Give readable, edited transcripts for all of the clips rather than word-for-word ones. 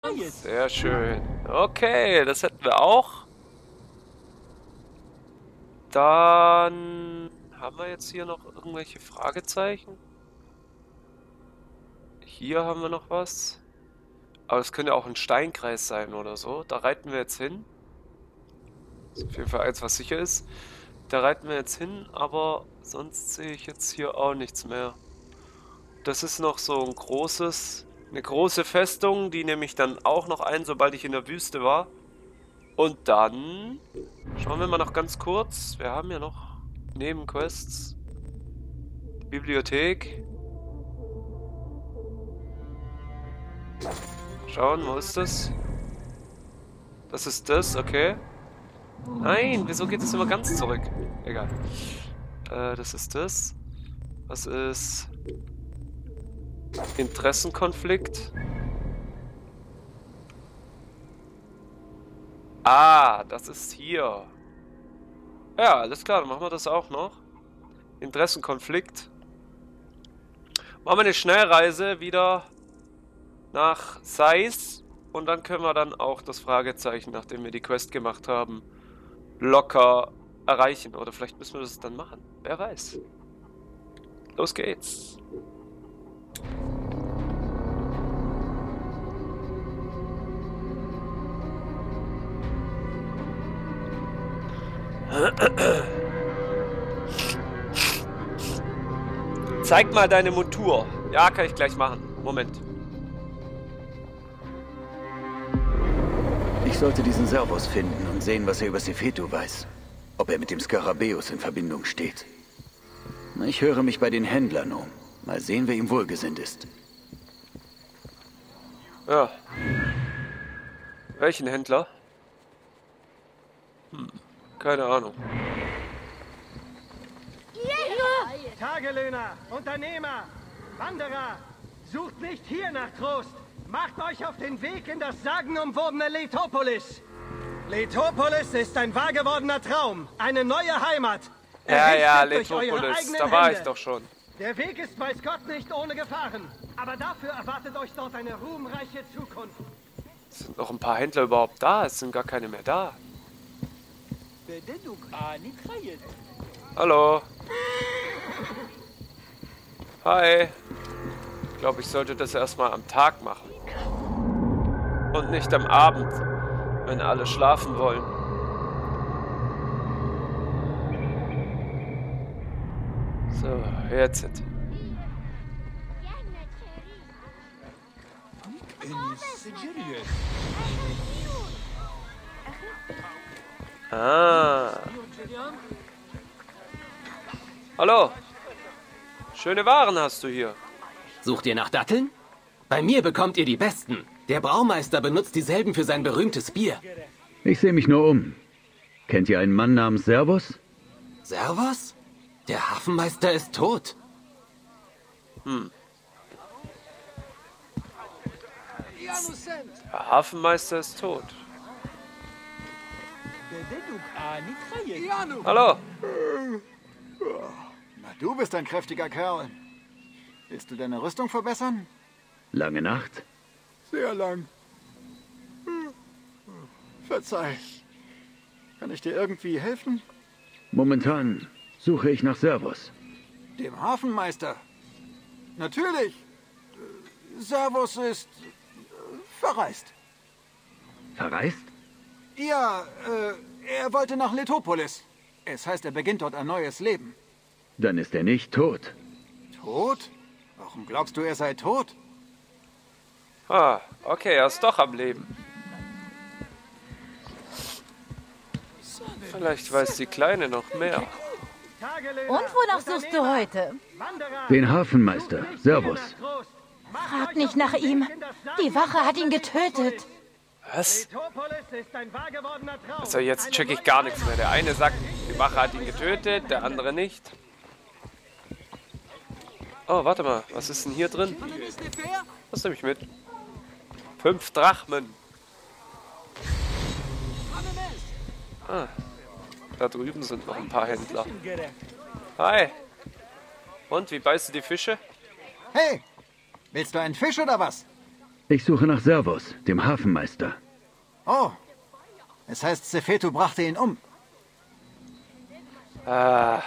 Sehr schön. Okay, das hätten wir auch. Dann haben wir jetzt hier noch irgendwelche Fragezeichen. Hier haben wir noch was. Aber es könnte auch ein Steinkreis sein oder so. Da reiten wir jetzt hin. Das ist auf jeden Fall eins, was sicher ist. Da reiten wir jetzt hin, aber sonst sehe ich jetzt hier auch nichts mehr. Das ist noch so ein eine große Festung, die nehme ich dann auch noch ein, sobald ich in der Wüste war. Und dann schauen wir mal noch ganz kurz. Wir haben ja noch Nebenquests. Die Bibliothek. Schauen, wo ist das? Das ist das, okay. Nein, wieso geht es immer ganz zurück? Egal. Das ist das. Was ist... Interessenkonflikt? Ah, das ist hier. Ja, alles klar, dann machen wir das auch noch. Interessenkonflikt. Machen wir eine Schnellreise wieder nach Sais. Und dann können wir dann auch das Fragezeichen, nachdem wir die Quest gemacht haben, locker erreichen. Oder vielleicht müssen wir das dann machen. Wer weiß. Los geht's. Zeig mal deine Montur. Ja, kann ich gleich machen. Moment. Ich sollte diesen Servus finden und sehen, was er über Sefetu weiß. Ob er mit dem Skarabäus in Verbindung steht. Ich höre mich bei den Händlern um. Mal sehen, wer ihm wohlgesinnt ist. Ja. Welchen Händler? Keine Ahnung. Tagelöhner, Unternehmer, Wanderer, sucht nicht hier nach Trost. Macht euch auf den Weg in das sagenumwobene Letopolis. Letopolis ist ein wahrgewordener Traum, eine neue Heimat. Ja, Errichtet durch eure Letopolis, eigenen da war ich Hände. doch schon. Der Weg ist weiß Gott nicht ohne Gefahren, aber dafür erwartet euch dort eine ruhmreiche Zukunft. Sind noch ein paar Händler überhaupt da? Es sind gar keine mehr da. Hallo. Hi. Ich glaube, ich sollte das erstmal am Tag machen. Und nicht am Abend, wenn alle schlafen wollen. So, jetzt. Ah. Hallo. Schöne Waren hast du hier. Sucht ihr nach Datteln? Bei mir bekommt ihr die besten. Der Braumeister benutzt dieselben für sein berühmtes Bier. Ich sehe mich nur um. Kennt ihr einen Mann namens Servus? Servus? Der Hafenmeister ist tot. Der Hafenmeister ist tot. Hallo. Na, du bist ein kräftiger Kerl. Willst du deine Rüstung verbessern? Lange Nacht? Sehr lang. Verzeih. Kann ich dir irgendwie helfen? Momentan suche ich nach Servus. Dem Hafenmeister. Natürlich. Servus ist verreist. Verreist? Ja, er wollte nach Letopolis. Es heißt, er beginnt dort ein neues Leben. Dann ist er nicht tot. Tot? Warum glaubst du, er sei tot? Ah, okay, er ist doch am Leben. Vielleicht weiß die Kleine noch mehr. Und wonach suchst du heute? Den Hafenmeister, Servus. Frag nicht nach ihm. Die Wache hat ihn getötet. Was? Also jetzt check ich gar nichts mehr. Der eine sagt, die Wache hat ihn getötet, der andere nicht. Oh, warte mal. Was ist denn hier drin? Was nehme ich mit? 5 Drachmen. Ah, da drüben sind noch ein paar Händler. Hi. Und, wie beißt du die Fische? Hey, willst du einen Fisch oder was? Ich suche nach Servus, dem Hafenmeister. Oh, es heißt, Sefetu brachte ihn um. Ah,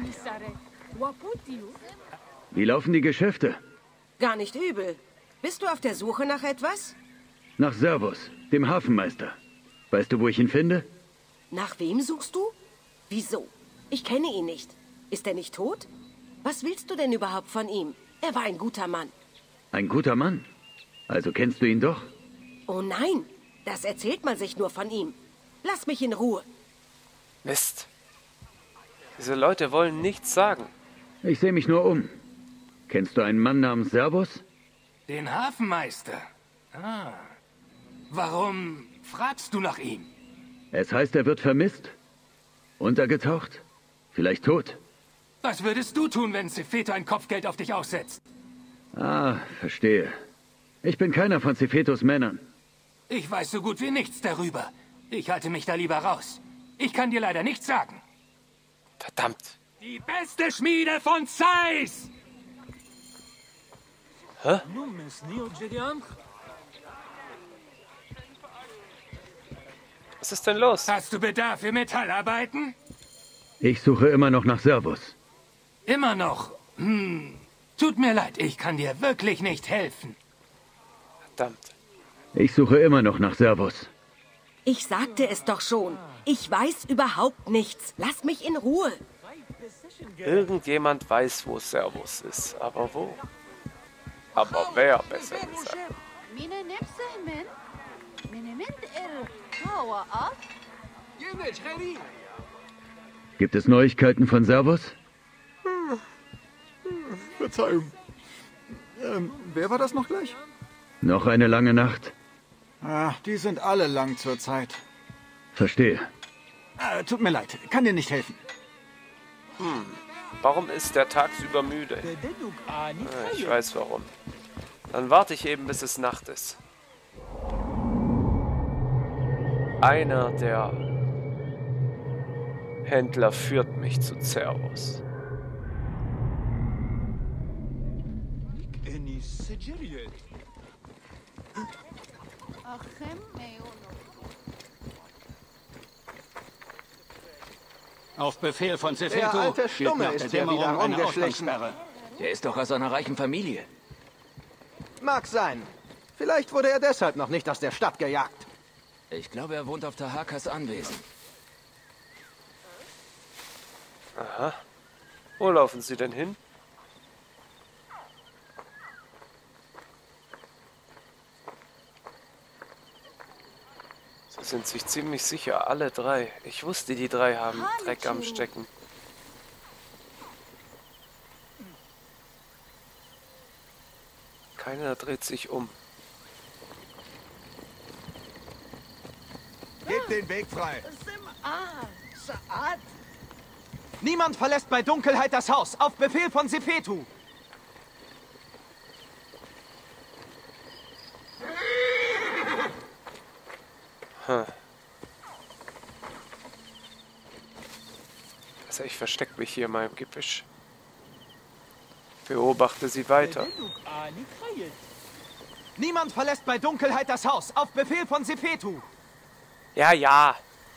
Wie laufen die Geschäfte? Gar nicht übel. Bist du auf der Suche nach etwas? Nach Servus, dem Hafenmeister. Weißt du, wo ich ihn finde? Nach wem suchst du? Wieso? Ich kenne ihn nicht. Ist er nicht tot? Was willst du denn überhaupt von ihm? Er war ein guter Mann. Ein guter Mann. Also kennst du ihn doch? Oh nein, das erzählt man sich nur von ihm. Lass mich in Ruhe. Mist. Diese Leute wollen nichts sagen. Ich sehe mich nur um. Kennst du einen Mann namens Servus? Den Hafenmeister? Ah. Warum fragst du nach ihm? Es heißt, er wird vermisst. Untergetaucht. Vielleicht tot. Was würdest du tun, wenn Sefeto ein Kopfgeld auf dich aussetzt? Ah, verstehe. Ich bin keiner von Sefetos Männern. Ich weiß so gut wie nichts darüber. Ich halte mich da lieber raus. Ich kann dir leider nichts sagen. Verdammt. Die beste Schmiede von Zeiss! Hä? Was ist denn los? Hast du Bedarf für Metallarbeiten? Ich suche immer noch nach Servus. Immer noch. Tut mir leid, ich kann dir wirklich nicht helfen. Verdammt. Ich suche immer noch nach Servus. Ich sagte es doch schon. Ich weiß überhaupt nichts. Lass mich in Ruhe. Irgendjemand weiß, wo Servus ist. Aber wo? Aber wer, besser gesagt. Gibt es Neuigkeiten von Servus? Verzeihung. Wer war das noch gleich? Noch eine lange Nacht. Ah, die sind alle lang zur Zeit. Verstehe. Tut mir leid, kann dir nicht helfen. Warum ist der tagsüber müde? Ich weiß warum. Dann warte ich eben, bis es Nacht ist. Einer der Händler führt mich zu Servus. Auf Befehl von Der Sefeto alte gilt Stumme nach der ist hier Dämmerung wieder eine rumgeschlichen. Ausgangssperre. Der ist doch aus einer reichen Familie. Mag sein. Vielleicht wurde er deshalb noch nicht aus der Stadt gejagt. Ich glaube, er wohnt auf Tahakas Anwesen. Aha. Wo laufen Sie denn hin? Sie sind sich ziemlich sicher, alle drei. Ich wusste, die drei haben Dreck am Stecken. Keiner dreht sich um. Gebt den Weg frei. Niemand verlässt bei Dunkelheit das Haus. Auf Befehl von Sefetu. Also ich verstecke mich hier in meinem Gebüsch. Beobachte sie weiter. Niemand verlässt bei Dunkelheit das Haus. Auf Befehl von Sefetu. Ja, ja.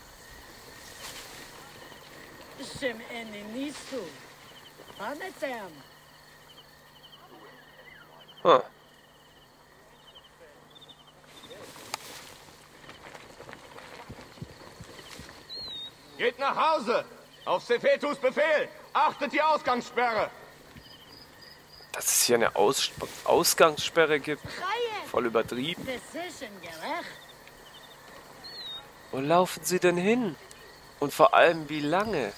Hm. Geht nach Hause. Auf Sefetus Befehl. Achtet die Ausgangssperre. Dass es hier eine Ausgangssperre gibt. Voll übertrieben. Wo laufen Sie denn hin? Und vor allem, wie lange?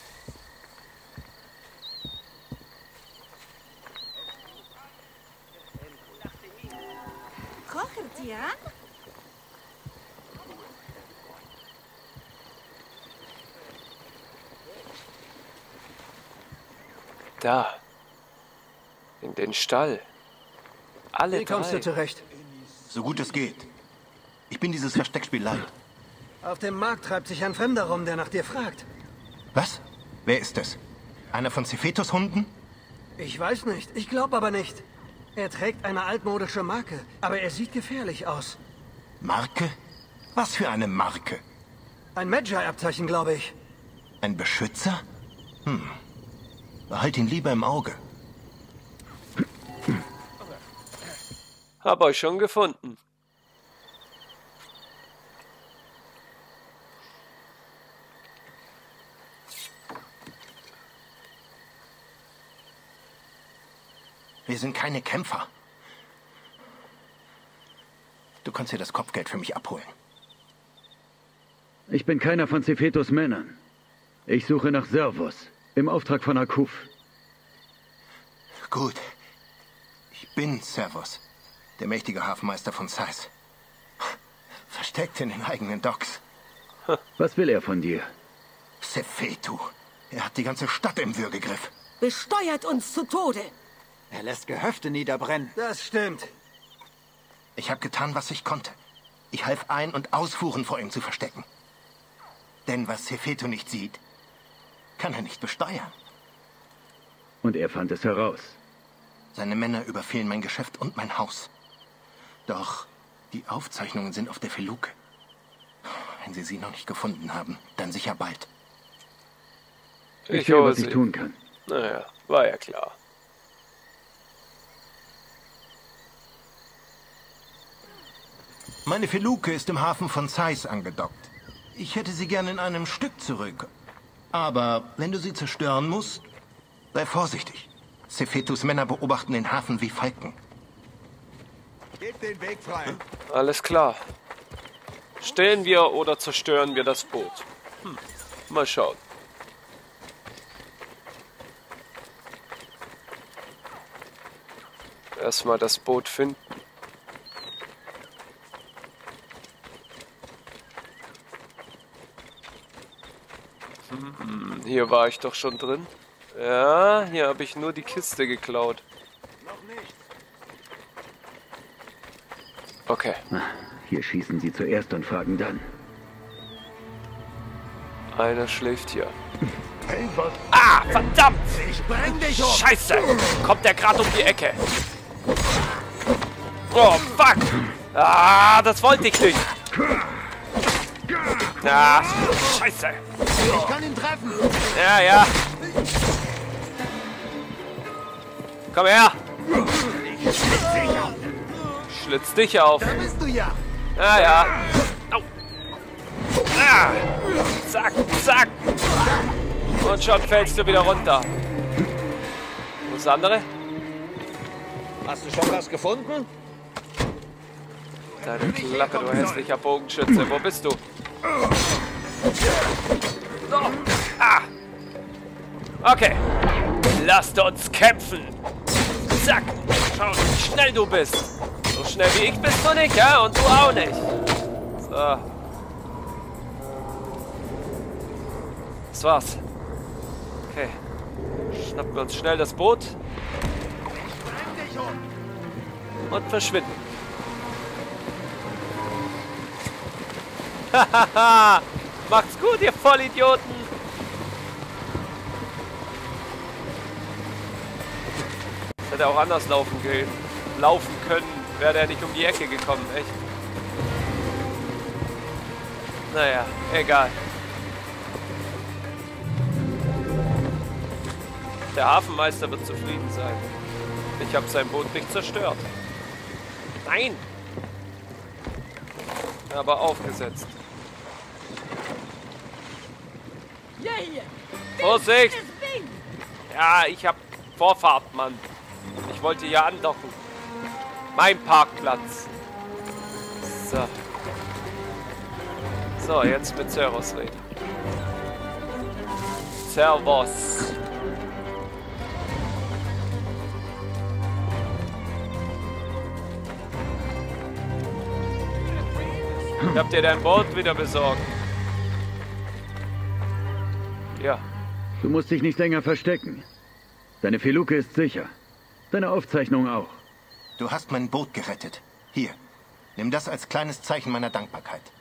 Da. In den Stall. Alle Wie kommst drei. du zurecht? So gut es geht. Ich bin dieses Versteckspiel leid. Auf dem Markt treibt sich ein Fremder rum, der nach dir fragt. Was? Wer ist es? Einer von Sefetos Hunden? Ich weiß nicht. Ich glaube aber nicht. Er trägt eine altmodische Marke, aber er sieht gefährlich aus. Marke? Was für eine Marke? Ein Magi-Abzeichen, glaube ich. Ein Beschützer? Behalt ihn lieber im Auge. Hab euch schon gefunden. Wir sind keine Kämpfer. Du kannst dir das Kopfgeld für mich abholen. Ich bin keiner von Sefetos Männern. Ich suche nach Servus, im Auftrag von Akuf. Gut. Ich bin Servus, der mächtige Hafenmeister von Sais. Versteckt in den eigenen Docks. Was will er von dir? Sefetu. Er hat die ganze Stadt im Würgegriff. Besteuert uns zu Tode. Er lässt Gehöfte niederbrennen. Das stimmt. Ich habe getan, was ich konnte. Ich half Ein- und Ausfuhren vor ihm zu verstecken. Denn was Sefetu nicht sieht, kann er nicht besteuern. Und er fand es heraus. Seine Männer überfielen mein Geschäft und mein Haus. Doch die Aufzeichnungen sind auf der Feluke. Wenn Sie sie noch nicht gefunden haben, dann sicher bald. Ich sehe, was ich tun kann. Naja, war ja klar. Meine Feluke ist im Hafen von Sais angedockt. Ich hätte sie gern in einem Stück zurück. Aber wenn du sie zerstören musst, sei vorsichtig. Sefetus Männer beobachten den Hafen wie Falken. Gebt den Weg frei. Alles klar. Stehlen wir oder zerstören wir das Boot? Mal schauen. Erstmal das Boot finden. Hier war ich doch schon drin. Ja, hier habe ich nur die Kiste geklaut. Okay. Hier schießen sie zuerst und fragen dann. Einer schläft hier. Ah, verdammt! Ich bring dich um! Scheiße! Kommt der gerade um die Ecke? Oh, fuck! Ah, das wollte ich nicht! Ah, Scheiße! Ich kann ihn treffen! Ja, ja! Komm her! Schlitz dich auf! Da bist du ja! Ja, ja! Au! Ah! Zack, zack! Und schon fällst du wieder runter. Wo ist der andere? Hast du schon was gefunden? Deine Klappe, du hässlicher Bogenschütze. Wo bist du? So. Ah! Okay. Lasst uns kämpfen. Zack. Schau, wie schnell du bist. So schnell wie ich bist du nicht, ja? Und du auch nicht. So. Das war's. Okay. Schnappen wir uns schnell das Boot. Und verschwinden. Hahaha. Macht's gut, ihr Vollidioten. Das hätte auch anders laufen können. Wäre der nicht um die Ecke gekommen, echt. Naja, egal. Der Hafenmeister wird zufrieden sein. Ich habe sein Boot nicht zerstört. Nein! Aber aufgesetzt. Vorsicht! Ja, ich hab Vorfahrt, Mann. Ich wollte hier andocken. Mein Parkplatz. So. So, jetzt mit Servus reden. Servus. Ich hab dir dein Boot wieder besorgt. Ja. Du musst dich nicht länger verstecken. Deine Feluke ist sicher. Deine Aufzeichnung auch. Du hast mein Boot gerettet. Hier, nimm das als kleines Zeichen meiner Dankbarkeit.